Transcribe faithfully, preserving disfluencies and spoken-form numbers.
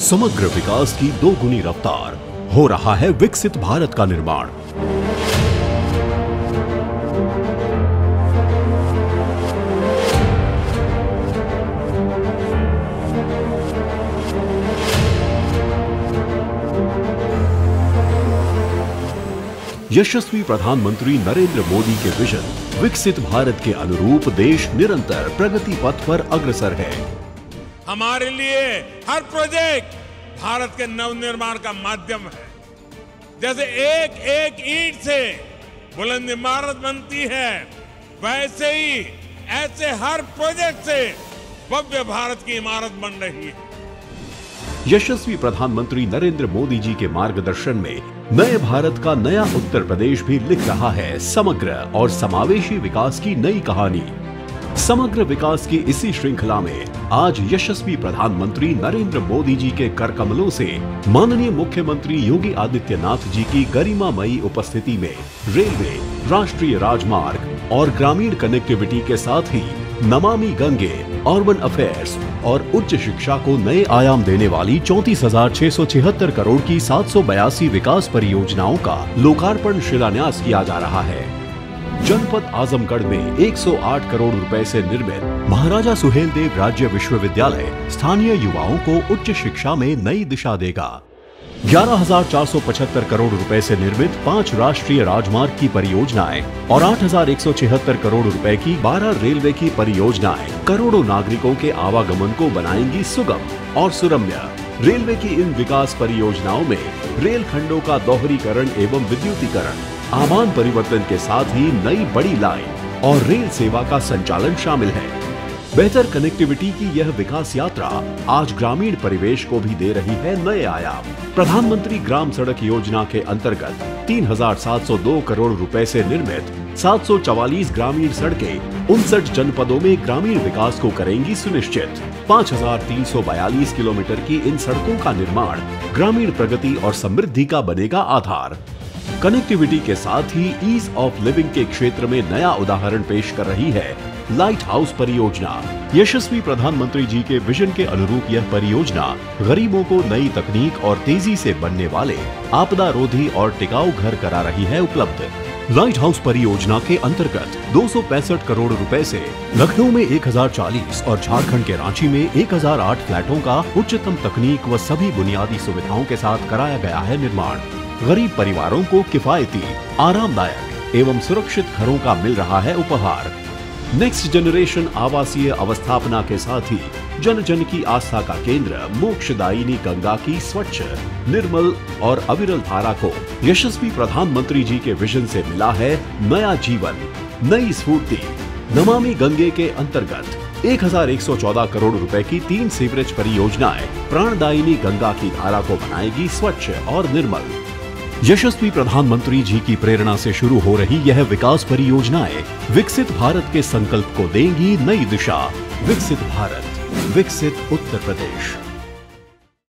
समग्र विकास की दोगुनी रफ्तार, हो रहा है विकसित भारत का निर्माण। यशस्वी प्रधानमंत्री नरेंद्र मोदी के विजन विकसित भारत के अनुरूप देश निरंतर प्रगति पथ पर अग्रसर है। हमारे लिए हर प्रोजेक्ट भारत के नवनिर्माण का माध्यम है। जैसे एक एक ईंट से बुलंद इमारत बनती है, वैसे ही ऐसे हर प्रोजेक्ट से भव्य भारत की इमारत बन रही है। यशस्वी प्रधानमंत्री नरेंद्र मोदी जी के मार्गदर्शन में नए भारत का नया उत्तर प्रदेश भी लिख रहा है समग्र और समावेशी विकास की नई कहानी। समग्र विकास की इसी श्रृंखला में आज यशस्वी प्रधानमंत्री नरेंद्र मोदी जी के कर कमलों से माननीय मुख्यमंत्री योगी आदित्यनाथ जी की गरिमामयी उपस्थिति में रेलवे, राष्ट्रीय राजमार्ग और ग्रामीण कनेक्टिविटी के साथ ही नमामि गंगे, अर्बन अफेयर्स और उच्च शिक्षा को नए आयाम देने वाली चौंतीस हजार छह सौ छिहत्तर करोड़ की सात सौ बयासी विकास परियोजनाओं का लोकार्पण शिलान्यास किया जा रहा है। जनपद आजमगढ़ में एक सौ आठ करोड़ रुपए से निर्मित महाराजा सुहेलदेव राज्य विश्वविद्यालय स्थानीय युवाओं को उच्च शिक्षा में नई दिशा देगा। ग्यारह हजार चार सौ पचहत्तर करोड़ रुपए से निर्मित पांच राष्ट्रीय राजमार्ग की परियोजनाएं और आठ हजार एक सौ छिहत्तर करोड़ रुपए की बारह रेलवे की परियोजनाएं करोड़ों नागरिकों के आवागमन को बनाएंगी सुगम और सुरम्य। रेलवे की इन विकास परियोजनाओं में रेल खंडों का दोहरीकरण एवं विद्युतीकरण, आमान परिवर्तन के साथ ही नई बड़ी लाइन और रेल सेवा का संचालन शामिल है। बेहतर कनेक्टिविटी की यह विकास यात्रा आज ग्रामीण परिवेश को भी दे रही है नए आयाम। प्रधानमंत्री ग्राम सड़क योजना के अंतर्गत तीन हजार सात सौ दो करोड़ रुपए से निर्मित सात सौ चवालीस ग्रामीण सड़कें उनसठ जनपदों में ग्रामीण विकास को करेंगी सुनिश्चित। पाँच हजार तीन सौ बयालीस किलोमीटर की इन सड़कों का निर्माण ग्रामीण प्रगति और समृद्धि का बनेगा आधार। कनेक्टिविटी के साथ ही ईज ऑफ लिविंग के क्षेत्र में नया उदाहरण पेश कर रही है लाइट हाउस परियोजना। यशस्वी प्रधानमंत्री जी के विजन के अनुरूप यह परियोजना गरीबों को नई तकनीक और तेजी से बनने वाले आपदा रोधी और टिकाऊ घर करा रही है उपलब्ध। लाइट हाउस परियोजना के अंतर्गत दो सौ पैंसठ करोड़ रुपए से लखनऊ में एक हजार चालीस और झारखंड के रांची में एक हजार आठ फ्लैटों का उच्चतम तकनीक व सभी बुनियादी सुविधाओं के साथ कराया गया है निर्माण। गरीब परिवारों को किफायती, आरामदायक एवं सुरक्षित घरों का मिल रहा है उपहार। नेक्स्ट जनरेशन आवासीय अवस्थापना के साथ ही जन जन की आस्था का केंद्र मोक्षदायिनी गंगा की स्वच्छ, निर्मल और अविरल धारा को यशस्वी प्रधानमंत्री जी के विजन से मिला है नया जीवन, नई स्फूर्ति। नमामि गंगे के अंतर्गत एक हजार एक सौ चौदह करोड़ रुपए की तीन सीवरेज परियोजनाएं प्राणदायिनी गंगा की धारा को बनाएगी स्वच्छ और निर्मल। यशस्वी प्रधानमंत्री जी की प्रेरणा से शुरू हो रही यह विकास परियोजनाएं विकसित भारत के संकल्प को देंगी नई दिशा। विकसित भारत, विकसित उत्तर प्रदेश।